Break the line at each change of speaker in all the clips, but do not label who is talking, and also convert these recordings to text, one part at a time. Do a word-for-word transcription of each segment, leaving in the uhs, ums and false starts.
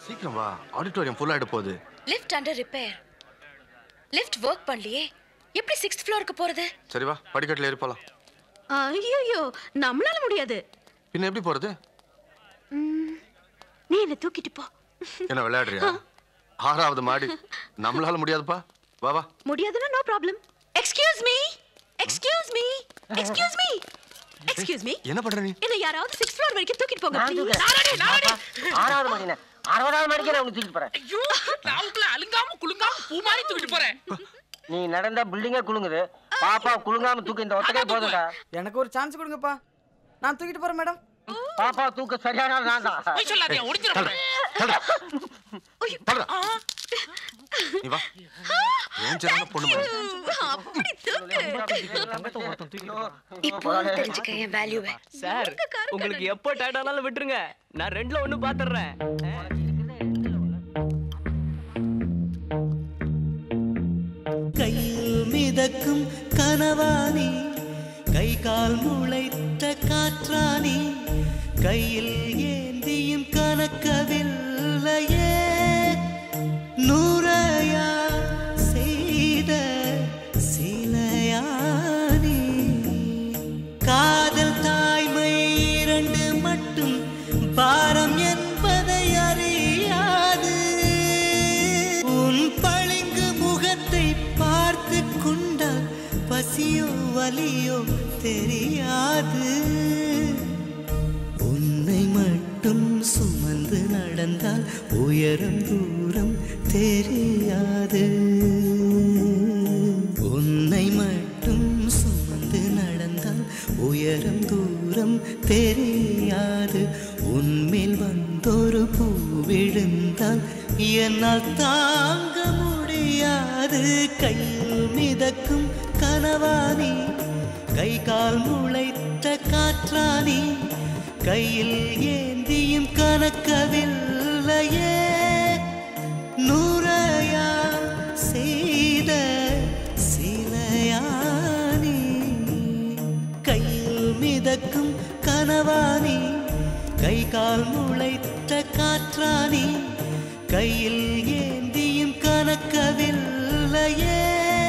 சீக்கிரம் வா, auditorium full ஆயிட போகுது.
Lift under repair. Lift work பண்ணலையே, எப்படி சிக்ஸ்த் ஃப்ளோருக்கு போறது?
சரி வா, படிக்கட்டுல ஏறி போலாம்.
ஐயோ, நம்மளால முடியாது.
பின்ன எப்படி போறது?
நீ என்ன தூக்கிட்டு போ.
என்ன விளையாடுறியா? ஆறாவது மாடி, நம்மளால முடியாதுப்பா. வா வா.
முடியாதுன்னா no problem. Excuse me, excuse me, excuse me, excuse me.
என்ன பண்ற நீ?
என்ன யாராவது சிக்ஸ்த் ஃப்ளோர் வரைக்கும் தூக்கிட்டு போங்க ப்ளீஸ்.
நானே நானே ஆறாவது மாடில அறுபதாவது மாடிக்கு நான் தூக்கிட்டு போறேன்.
ஐயோ, நாவுக்குள்ள அலுங்காம குலுங்காம பூ மாதிரி தூக்கிட்டு போறேன்.
நீ நடந்தா பில்டிங்கே குலுங்குது, பாப்பா குலுங்காம தூக்கி இந்த ஒத்தக்கே போதுடா.
எனக்கு ஒரு சான்ஸ் கொடுங்கப்பா, நான் தூக்கிட்டு போறேன் மேடம்.
பாப்பா தூக்க சரியான நான் தான்.
போய் சொல்லாதே, ஒடிச்சிர போறேன்.
படுடா. நீ வா. ஏன் ஜெரன பொண்ணு மாதிரி.
அப்படி தூக்கு.
இப்போ தெரிஞ்சுக்க என் வேல்யூவை.
சார், உங்களுக்கு எப்போ டயர்ட் ஆனாலும் விட்டுருங்க, நான் ரெண்டுல ஒண்ணு பாத்துறேன்.
கையில் மிதக்கும் கனவானி, கை கால் முளைத்த காற்றானி, கையில் ஏந்தியும் கணக்கவில்லையே, நூறையா செய்த சிலையானி, காதல் தாய்மை இரண்டு மட்டும் பாரம் என்பதை அறியாது, உன் பளிங்கு முகத்தை பார்த்து கொண்டால் பசியோ வலியோ தெரியாது, உன்னை மட்டும் சுமந்து நடந்தால் உயரம் தூரம் தெரியாது, உன்னை மட்டும் சுமந்து நடந்தால் உயரம் தூரம் தெரியாது, உன்மேல் வந்தொரு பூ விழுந்தால் என்னால் தாங்க முடியாது, கையில் மிதக்கும் கனவானி, கை கால் முளைத்த காற்றானி, கையில் ஏந்தியும் கணக்கவில்லையே, நூறையா செய்த சிலையானி, கையில் மிதக்கும் கனவானி, கை கால் முளைத்த காற்றானி, கையில் ஏந்தியும் கணக்கவில்லையே,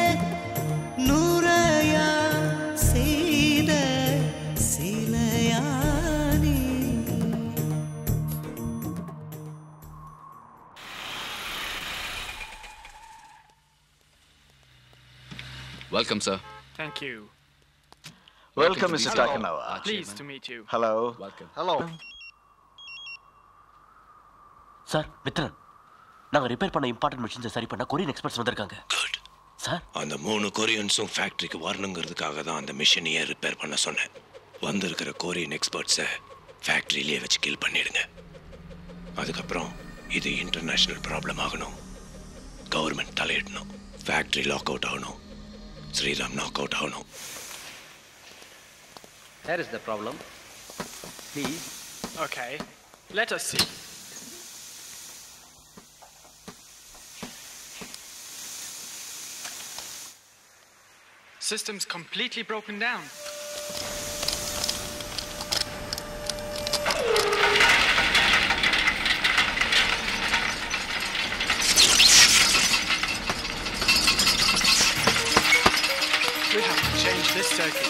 நூறையா செய்த சிலையானி.
Welcome, sir.
Thank you.
Welcome, Mister Takanawa.
Pleased to meet you.
Hello.
Welcome.
Hello.
Sir, Mithran, நாங்க ரிப்பேர் பண்ண இம்பார்ட்டன்ட் மிஷின்ஸை சரி பண்ண கொரியன் எக்ஸ்பர்ட்ஸ் வந்திருக்காங்க.
குட்
சார்,
அந்த மூணு கொரியன்ஸும் ஃபேக்டரிக்கு வரணுங்கிறதுக்காக தான் அந்த மிஷினையே ரிப்பேர் பண்ண சொன்னேன். வந்திருக்கிற கொரியன் எக்ஸ்பர்ட்ஸை ஃபேக்டரியிலேயே வச்சு கில் பண்ணிடுங்க. அதுக்கப்புறம் இது இன்டர்நேஷ்னல் ப்ராப்ளம் ஆகணும், கவர்மெண்ட் தலையிடணும், ஃபேக்டரி லாக் அவுட் ஆகணும், ஸ்ரீராம் நாக் அவுட் ஆகணும்.
Here is the problem. Please.
Okay, let us see. System's completely broken down. We have to change this circuit.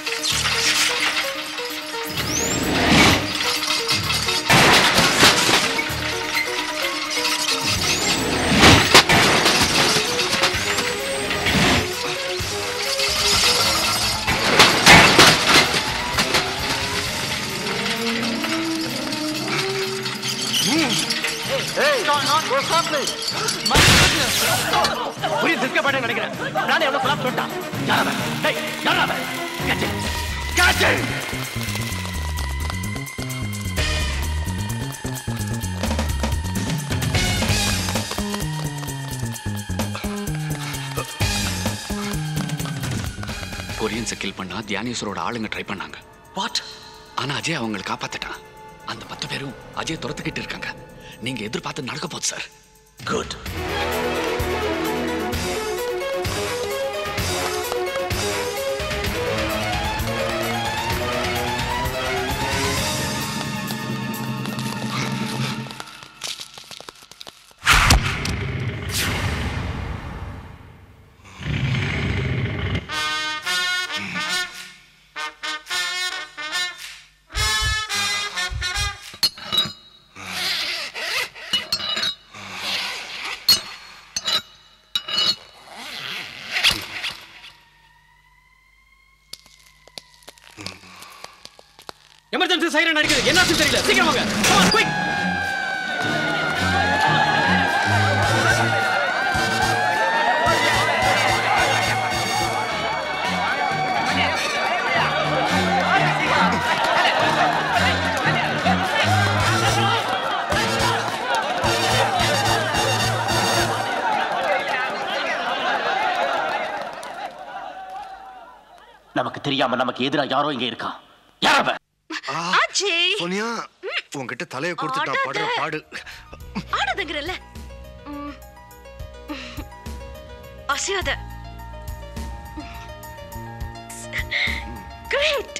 What's happening?
புரிய திஸ்க பாட்டே நினைக்கிறேன். நானே எவ்வளவு ஃபிளாப் சொல்லிட்டான். யாரவன்? டேய், யாரவன்? Catch it. Catch it.
கொரியன்ஸை கில் பண்ணா தியானேஸ்வரோட ஆளுங்க ட்ரை பண்ணாங்க.
வாட்?
ஆனா அஜய் அவங்களை காப்பாத்திட்டான். அந்த பத்து பேரும் அஜய் துரத்துக்கிட்டு இருக்காங்க. நீங்க எதிர்பார்த்து நடக்க போகுது சார்.
குட். இருந்து சைரன் அடிக்குது. என்னாச்சு தெரியல. சீக்கிரம் வாங்க. Come on, quick. நமக்கு தெரியாம நமக்கு எதிரா யாரோ இங்க இருக்கான். யாரவ?
அஜய்.
சோனியா உன்கிட்ட தலைய கொடுத்துட்டா படுற பாடு.
ஆடாதங்கறல்ல. அசியாத. Great.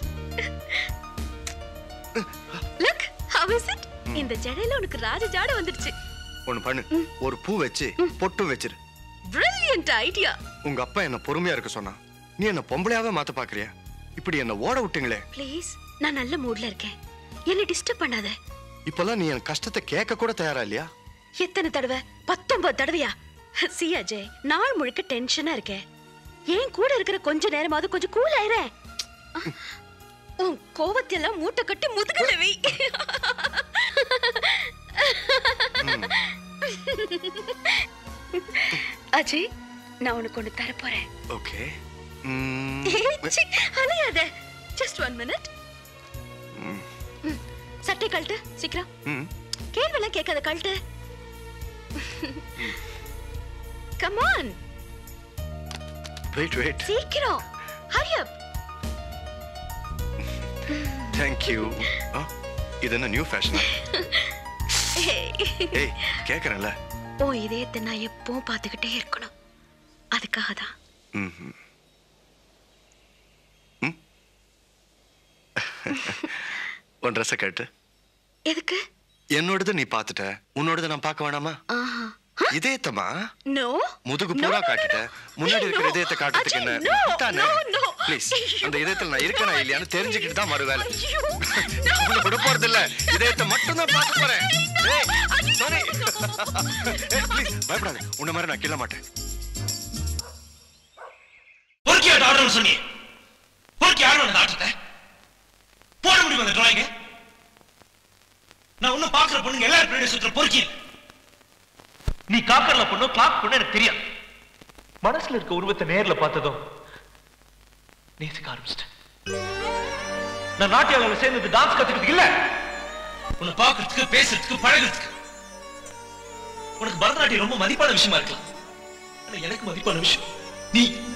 Look, how is it? இந்த ஜடையில உனக்கு ராஜ ஜாடை வந்துருச்சு.
ஒன்னு பண்ணு. ஒரு பூ வெச்சு பொட்டு வெச்சிரு.
Brilliant idea.
உங்க அப்பா என்ன பொறுமையா இருக்க சொன்னா. நீ என்ன பொம்பளையாவே மாத்த பாக்குறியா? இப்படி என்ன ஓட விட்டீங்களே.
ப்ளீஸ், நான் நல்ல மூட்ல இருக்கேன். என்ன டிஸ்டர்ப் பண்ணாத.
இப்பலாம் நீ என் கஷ்டத்தை கேட்க கூட தயாரா இல்லையா?
எத்தனை தடவை? பத்தொன்பது தடவையா? சி அஜய், நாள் முழுக்க டென்ஷனா இருக்கேன். ஏன் கூட இருக்கிற கொஞ்ச நேரமாவது கொஞ்சம் கூல் ஆயிரே. உன் கோவத்தெல்லாம் மூட்டை கட்டி முதுகுல வை. அஜய், நான் உனக்கு ஒண்ணு தர போறேன்.
ஓகே.
அலையாத. Just one minute. சட்டை கழட்டு சீக்கிரம். கேள்விலாம் கேட்காத, கழட்டு. Come on.
Wait wait.
சீக்கிரம். Hurry up.
Thank you. இது என்ன நியூ ஃபேஷனா? ஏய், கேக்குறேன்ல.
ஓ, இதயத்தை நான் எப்பவும் பார்த்துக்கிட்டே இருக்கணும். அதுக்காக தான்.
ம். உன் ட்ரெஸ்ஸை கேட்டு.
எதுக்கு?
என்னோடது நீ பார்த்துட்ட, உன்னோடது நான் பார்க்க வேணாமா? இதயத்தமா?
நோ.
முதுகு பூரா காட்டிட்ட, முன்னாடி இருக்கிற இதயத்தை காட்டுறதுக்கு என்ன தானே? ப்ளீஸ், அந்த இதயத்துல நான் இருக்கேனா இல்லையான்னு தெரிஞ்சுக்கிட்டு தான் மறு வேலை. உன்னை விட போறது இல்ல, இதயத்தை மட்டும் தான் பார்க்க போறேன். ஏய், சாரி. ஏய், ப்ளீஸ் பயப்படாத, உன்ன மாதிரி நான் கிள்ள மாட்டேன்.
பொறுக்கி ஆர்டர் சொன்னி பொறுக்கி யாரும் அந்த ஆட்டத்தை போட முடியும். அந்த டிராயிங்க நான் இன்னும் பாக்குற பொண்ணுங்க எல்லாரும் பின்னாடி சுத்துற பொறுக்கி.
நீ காப்பர்ல பொண்ணு கிளாக் பொண்ணு எனக்கு தெரியாது. மனசுல இருக்க உருவத்தை நேர்ல பார்த்ததும் நேசிக்க ஆரம்பிச்சிட்டேன். நான் நாட்டியாவில் சேர்ந்தது டான்ஸ் கத்துக்கிறதுக்கு இல்ல,
உன்னை பாக்குறதுக்கு, பேசுறதுக்கு, பழகிறதுக்கு. உனக்கு பரதநாட்டியம் ரொம்ப மதிப்பான விஷயமா இருக்கலாம். ஆனா எனக்கு மதிப்பான விஷயம் நீ.